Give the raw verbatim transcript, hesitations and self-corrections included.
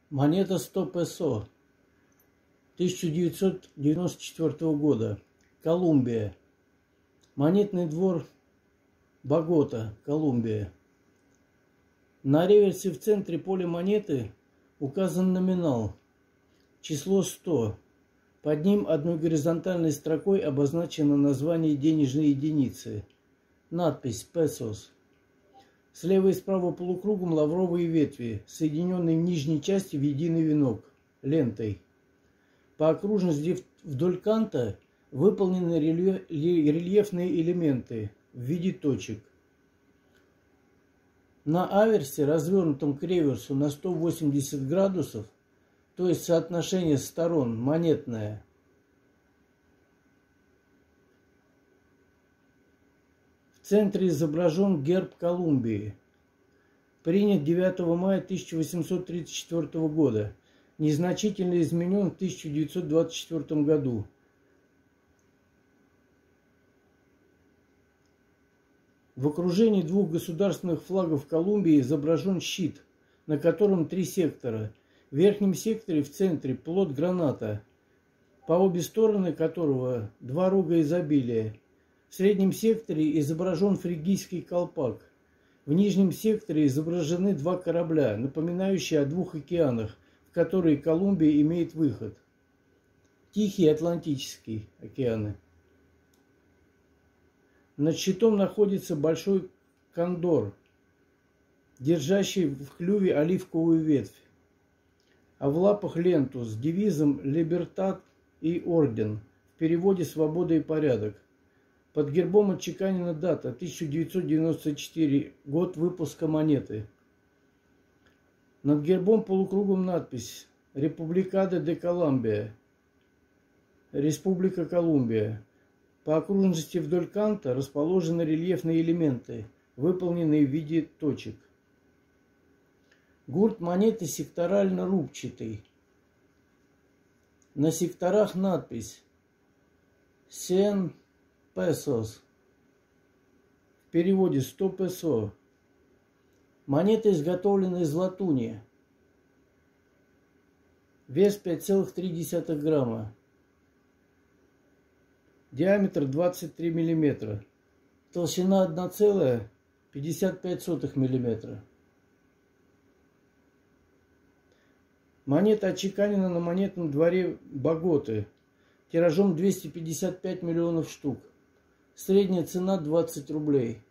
Монета сто песо тысяча девятьсот девяносто четвёртого года. Колумбия. Монетный двор Богота, Колумбия. На реверсе в центре поля монеты указан номинал, число сто. Под ним одной горизонтальной строкой обозначено название денежной единицы. Надпись «Pesos». Слева и справа полукругом лавровые ветви, соединенные в нижней части в единый венок, лентой. По окружности вдоль канта выполнены рельефные элементы в виде точек. На аверсе, развернутом к реверсу на сто восемьдесят градусов, то есть соотношение сторон монетное, в центре изображен герб Колумбии, принят девятого мая тысяча восемьсот тридцать четвёртого года, незначительно изменен в тысяча девятьсот двадцать четвёртом году. В окружении двух государственных флагов Колумбии изображен щит, на котором три сектора. В верхнем секторе в центре плод граната, по обе стороны которого два рога изобилия. В среднем секторе изображен фригийский колпак. В нижнем секторе изображены два корабля, напоминающие о двух океанах, в которые Колумбия имеет выход. Тихий и Атлантический океаны. Над щитом находится большой кондор, держащий в клюве оливковую ветвь, а в лапах ленту с девизом «Либертат» и орден, в переводе «Свобода и порядок». Под гербом отчеканена дата тысяча девятьсот девяносто четвёртый, год выпуска монеты. Над гербом полукругом надпись «Републикада де Колумбия», Республика Колумбия. По окружности вдоль канта расположены рельефные элементы, выполненные в виде точек. Гурт монеты секторально-рубчатый. На секторах надпись «сто pesos», в переводе сто песо. Монета изготовлена из латуни. Вес пять целых три десятых грамма. Диаметр двадцать три миллиметра. Толщина одна целая пятьдесят пять сотых миллиметра. Монета отчеканена на монетном дворе Боготы тиражом двести пятьдесят пять миллионов штук. Средняя цена двадцать рублей.